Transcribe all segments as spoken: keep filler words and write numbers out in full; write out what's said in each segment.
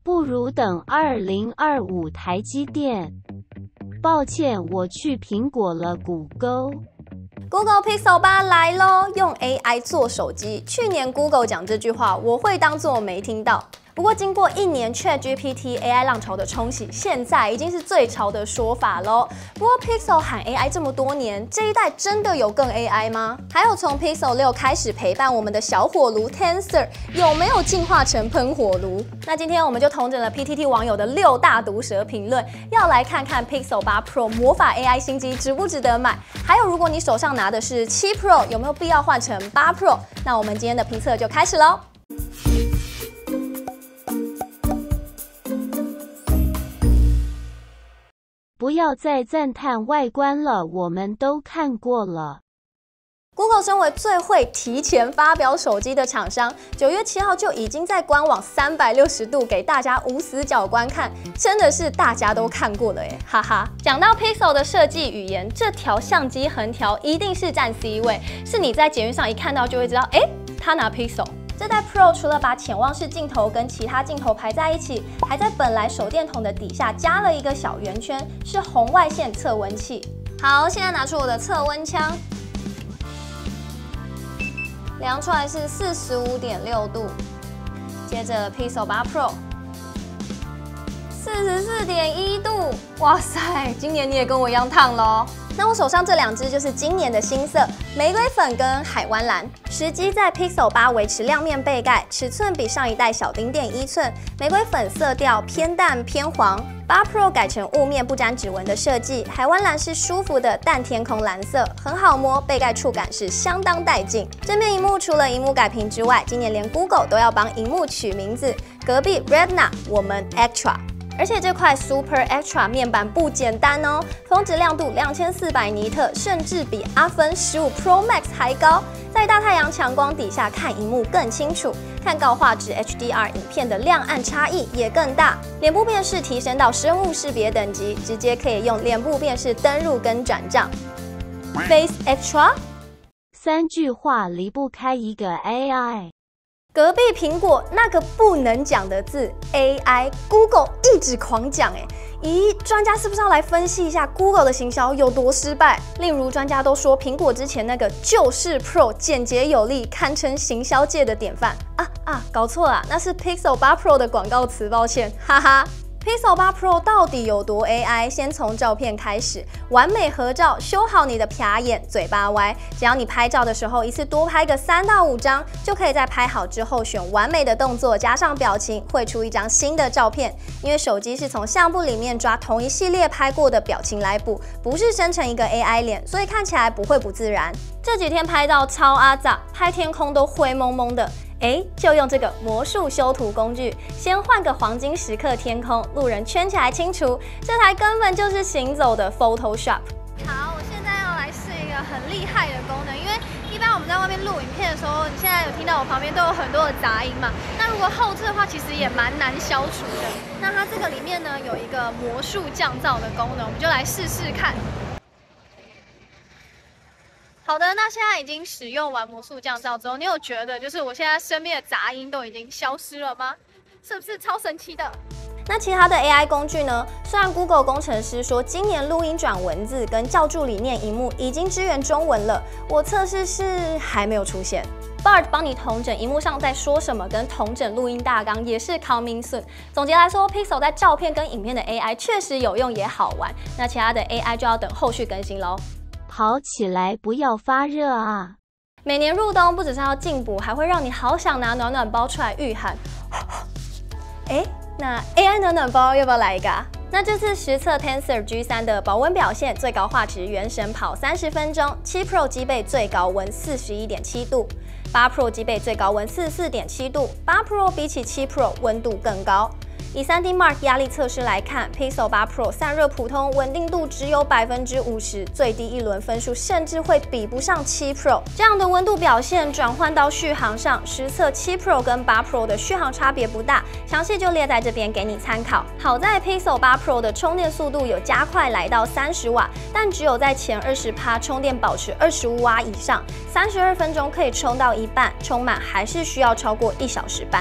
不如等二零二五台积电。抱歉，我去苹果了，谷歌。 Google Pixel 八来咯，用 A I 做手机。去年 Google 讲这句话，我会当作没听到。不过经过一年 ChatGPT A I 浪潮的冲洗，现在已经是最潮的说法咯。不过 Pixel 喊 A I 这么多年，这一代真的有更 A I 吗？还有从 Pixel 六开始陪伴我们的小火炉 Tensor 有没有进化成喷火炉？那今天我们就统整了 P T T 网友的六大毒舌评论，要来看看 Pixel 八 Pro 魔法 A I 新机值不值得买？还有如果你手上拿的是七 Pro， 有没有必要换成八 Pro？ 那我们今天的评测就开始咯。 不要再赞叹外观了，我们都看过了。 Google 身为最会提前发表手机的厂商，九月七号就已经在官网三百六十度给大家无死角观看，真的是大家都看过了耶，哈哈。讲到 Pixel 的设计语言，这条相机横条一定是占 C 位，是你在捷运上一看到就会知道，哎，他拿 Pixel。这代 Pro 除了把潜望式镜头跟其他镜头排在一起，还在本来手电筒的底下加了一个小圆圈，是红外线测温器。好，现在拿出我的测温枪，量出来是四十五点六度。接着 Pixel 八 Pro， 四十四点一度。哇塞，今年你也跟我一样烫咯。那我手上这两支就是今年的新色，玫瑰粉跟海湾蓝。时机在 Pixel 八维持亮面背盖，尺寸比上一代小零点一寸，玫瑰粉色调偏淡偏黄。八 Pro 改成雾面不沾指纹的设计，海湾蓝是舒服的淡天空蓝色，很好摸，背盖触感是相当带劲。正面萤幕除了萤幕改屏之外，今年连 Google 都要帮萤幕取名字，隔壁 Retina， 我们 Extra。而且这块 Super Extra 面板不简单哦，峰值亮度两千四百尼特，甚至比阿芬十五 Pro Max 还高。在大太阳强光底下看萤幕更清楚，看高画质 H D R 影片的亮暗差异也更大。脸部辨识提升到生物识别等级，直接可以用脸部辨识登入跟转账。Face Extra， 三句话离不开一个 A I。 隔壁苹果那个不能讲的字 A I， Google 一直狂讲哎，咦，专家是不是要来分析一下 Google 的行销有多失败？例如专家都说苹果之前那个就是 Pro 简洁有力，堪称行销界的典范啊啊，搞错了，那是 Pixel 八 Pro 的广告词，抱歉，哈哈。Pixel 八 Pro 到底有多 A I？ 先从照片开始，完美合照，修好你的撇眼、嘴巴歪。只要你拍照的时候一次多拍个三到五张，就可以在拍好之后选完美的动作，加上表情，绘出一张新的照片。因为手机是从相簿里面抓同一系列拍过的表情来补，不是生成一个 A I 脸，所以看起来不会不自然。这几天拍到超阿杂，拍天空都灰蒙蒙的。哎，就用这个魔术修图工具，先换个黄金时刻天空，路人圈起来清除。这台根本就是行走的 Photoshop。 好，我现在要来试一个很厉害的功能，因为一般我们在外面录影片的时候，你现在有听到我旁边都有很多的杂音嘛。那如果后置的话，其实也蛮难消除的。那它这个里面呢有一个魔术降噪的功能，我们就来试试看。好的，那现在已经使用完魔术降噪之后，你有觉得就是我现在身边的杂音都已经消失了吗？是不是超神奇的？ 那其他的 A I 工具呢？虽然 Google 工程师说今年录音转文字跟叫助理念萤幕已经支援中文了，我测试是还没有出现。Bard 帮你统整萤幕上在说什么，跟统整录音大纲也是 coming soon。总结来说 ，Pixel 在照片跟影片的 A I 确实有用也好玩，那其他的 A I 就要等后续更新喽。 跑起来，不要发热啊！ 每年入冬不只是要进补，还会让你好想拿暖暖包出来御寒。哎，那 A I 暖暖包要不要来一个啊？那这次实测 Tensor G 三的保温表现，最高画质原神跑三十分钟，七 Pro 机背最高温四十一点七度，八 Pro 机背最高温四十四点七度，八 Pro 比起七 Pro 温度更高。以 三 D Mark 压力测试来看 ，Pixel 八 Pro 散热普通，稳定度只有 百分之五十， 最低一轮分数甚至会比不上七 Pro。这样的温度表现转换到续航上，实测七 Pro 跟八 Pro 的续航差别不大，详细就列在这边给你参考。好在 Pixel 八 Pro 的充电速度有加快来到三十瓦，但只有在前 百分之二十 充电保持二十五瓦以上，三十二分钟可以充到一半，充满还是需要超过一小时半。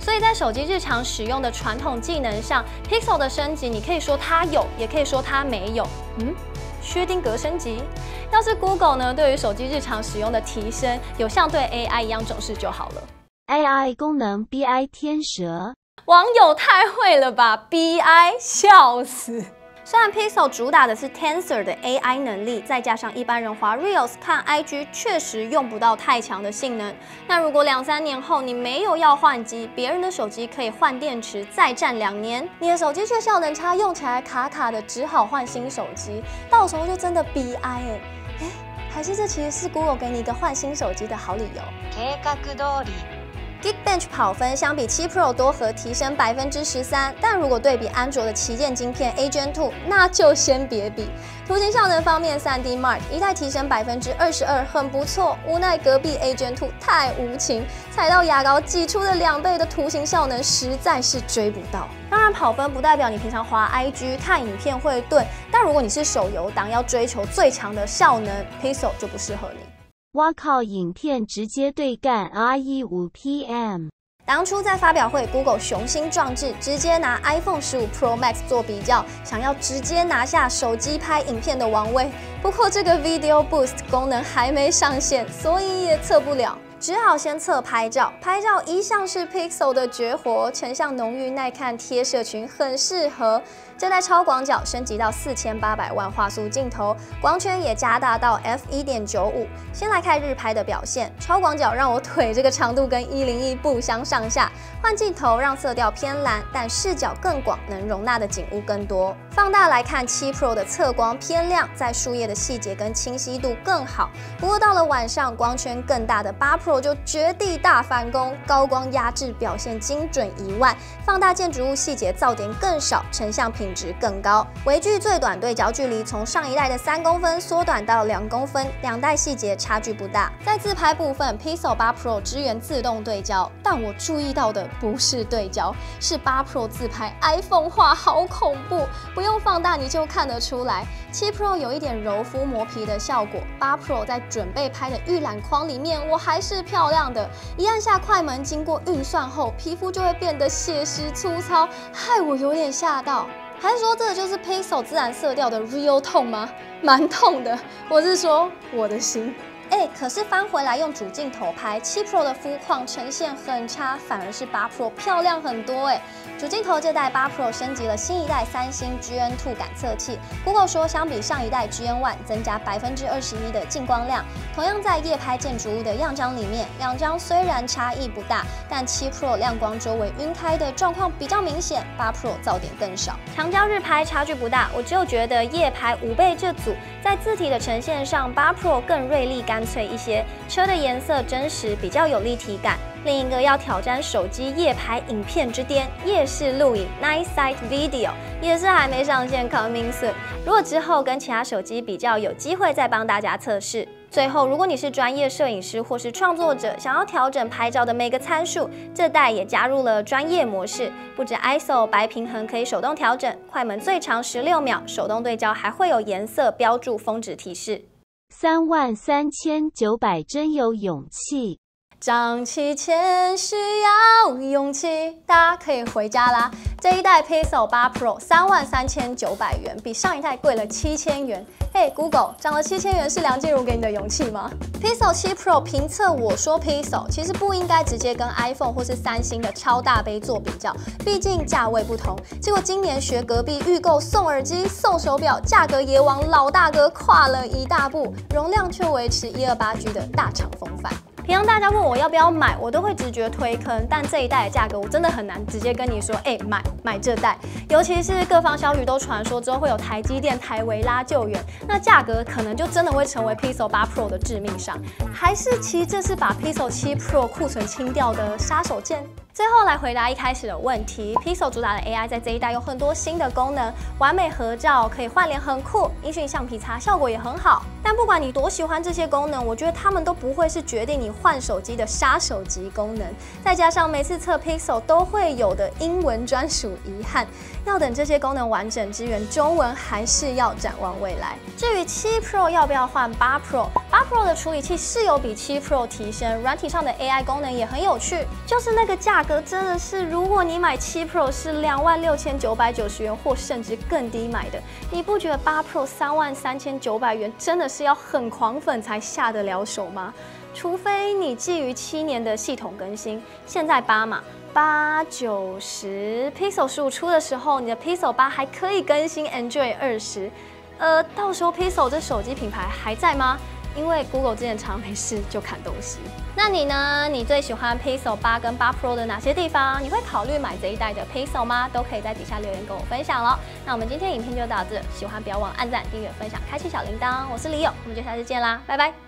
所以在手机日常使用的传统技能上 ，Pixel 的升级，你可以说它有，也可以说它没有。嗯，薛丁格升级。要是 Google 呢，对于手机日常使用的提升，有像对 A I 一样重视就好了。 A I 功能 B I 天蛇， 网友太会了吧 ！B I 笑死。虽然 Pixel 主打的是 Tensor 的 A I 能力，再加上一般人滑 Reels 看 I G 确实用不到太强的性能。那如果两三年后你没有要换机，别人的手机可以换电池再战两年，你的手机却效能差，用起来卡卡的，只好换新手机，到时候就真的 B I 哎哎，还是这其实是 Google 给你一个换新手機的好理由。計画通り。Geekbench 跑分相比七 Pro 多核提升百分之十三，但如果对比安卓的旗舰晶片 A Gen 二，那就先别比。图形效能方面 ，三 D Mark 一代提升百分之二十二，很不错。无奈隔壁 A Gen 二太无情，踩到牙膏挤出的两倍的图形效能，实在是追不到。当然，跑分不代表你平常滑 I G 看影片会钝，但如果你是手游党，要追求最强的效能 ，Pixel 就不适合你。 哇靠！影片直接对干 R 十五 P M。 当初在发表会 ，Google 雄心壮志，直接拿 iPhone 十五 Pro Max 做比较，想要直接拿下手机拍影片的王位。不过这个 Video Boost 功能还没上线，所以也测不了。只好先测拍照，拍照一向是 Pixel 的绝活，成像浓郁耐看，贴社群很适合。这代超广角升级到四千八百万画素镜头，光圈也加大到 F 一点九五。先来看日拍的表现，超广角让我腿这个长度跟一零一不相上下，换镜头让色调偏蓝，但视角更广，能容纳的景物更多。放大来看七 Pro 的侧光偏亮，在树叶的细节跟清晰度更好。不过到了晚上，光圈更大的八 Pro 就绝地大反攻，高光压制表现精准一万，放大建筑物细节噪点更少，成像品质更高。微距最短对焦距离从上一代的三公分缩短到两公分，两代细节差距不大。在自拍部分 ，Pixel 八 Pro 支援自动对焦，但我注意到的不是对焦，是八 Pro 自拍 iPhone 画好恐怖，不用放大你就看得出来。七 Pro 有一点柔肤磨皮的效果，八 Pro 在准备拍的预览框里面，我还是漂亮的。一按下快门，经过运算后，皮肤就会变得写实粗糙，害我有点吓到。还是说这就是 Pixel 自然色调的 Real 痛吗？蛮痛的，我是说我的心。哎，可是翻回来用主镜头拍，七 Pro 的肤况呈现很差，反而是八 Pro 漂亮很多哎。主镜头这代八 Pro 升级了新一代三星 G N 二感测器 ，Google 说相比上一代 G N 一 增加百分之二十一的进光量。同样在夜拍建筑物的样张里面，两张虽然差异不大，但七 Pro 亮光周围晕开的状况比较明显，八 Pro 噪点更少。长焦日拍差距不大，我只有觉得夜拍五倍这组在字体的呈现上，八 Pro 更锐利干脆一些，车的颜色真实，比较有立体感。另一个要挑战手机夜拍影片之巅，夜视录影 Night Sight Video 也是还没上线 ，coming soon。如果之后跟其他手机比较，有机会再帮大家测试。最后，如果你是专业摄影师或是创作者，想要调整拍照的每个参数，这代也加入了专业模式，不止 I S O 白平衡可以手动调整，快门最长十六秒，手动对焦还会有颜色标注峰值提示。 三万三千九百真有勇气。 涨七千需要勇气，大家可以回家啦。这一代 Pixel 八 Pro 三万三千九百元，比上一代贵了七千元。嘿 ，Google， 涨了七千元是梁静茹给你的勇气吗 ？Pixel 七 Pro 评测我说 Pixel， 其实不应该直接跟 iPhone 或是三星的超大杯做比较，毕竟价位不同。结果今年学隔壁预购送耳机、送手表，价格也往老大哥跨了一大步，容量却维持 一二八 G 的大厂风范。平常大家问我要不要买，我都会直觉推坑，但这一代的价格我真的很难直接跟你说，哎、欸，买买这代。尤其是各方消息都传说之后会有台积电、台微拉救援，那价格可能就真的会成为 Pixel 八 Pro 的致命伤。还是其实这是把 Pixel 七 Pro 库存清掉的杀手锏？最后来回答一开始的问题 ，Pixel 主打的 A I 在这一代有很多新的功能，完美合照可以换脸很酷，音讯橡皮擦效果也很好。但不管你多喜欢这些功能，我觉得它们都不会是决定你换手机的杀手级功能。再加上每次测 Pixel 都会有的英文专属遗憾，要等这些功能完整支援中文，还是要展望未来。至于七 Pro 要不要换八 Pro， 八 Pro 的处理器是有比七 Pro 提升，软体上的 A I 功能也很有趣。就是那个价格真的是，如果你买七 Pro 是两万六千九百九十元，或甚至更低买的，你不觉得八 Pro 三万三千九百元真的是要很狂粉才下得了手吗？除非你基于七年的系统更新，现在八嘛。八九十 Pixel 十五出的时候，你的 Pixel 八还可以更新 Android 二十，呃，到时候 Pixel 这手机品牌还在吗？因为 Google 之前常没事就砍东西。那你呢？你最喜欢 Pixel 八跟八 Pro 的哪些地方？你会考虑买这一代的 Pixel 吗？都可以在底下留言跟我分享咯。那我们今天影片就到这，喜欢不要忘按赞、订阅、分享、开启小铃铛。我是李友，我们就下次见啦，拜拜。